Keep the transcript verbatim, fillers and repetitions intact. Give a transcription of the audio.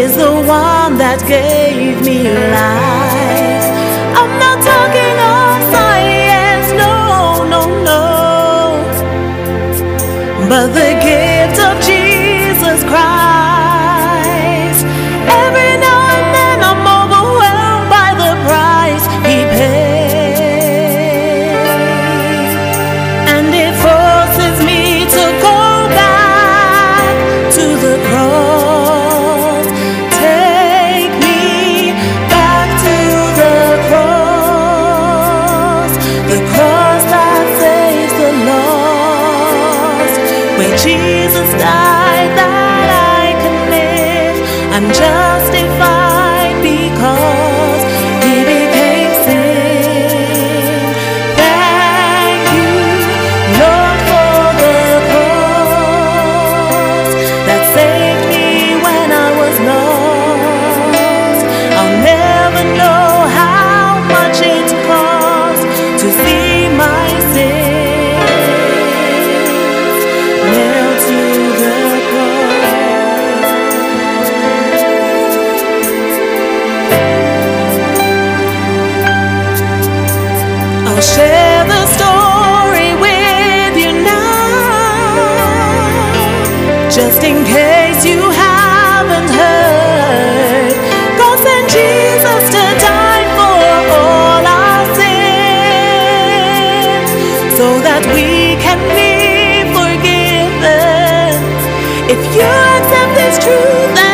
is the one that gave me life. I'm not talking of science, no, no, no, but the gift of Jesus Christ. Every now and then I'm overwhelmed by the price He paid, and it forces me to go back to the cross. Take me back to the cross, the cross that saves the lost, where Jesus died that I can live. I'm justified because He became sin. Thank you, Lord, for the cross that saved me when I was lost. I'll never know how much it cost to see my sins nailed to the cross. I'll share the story with you now, just in case you haven't heard. God sent Jesus to die for all our sins, so that we can be forgiven. If you accept this truth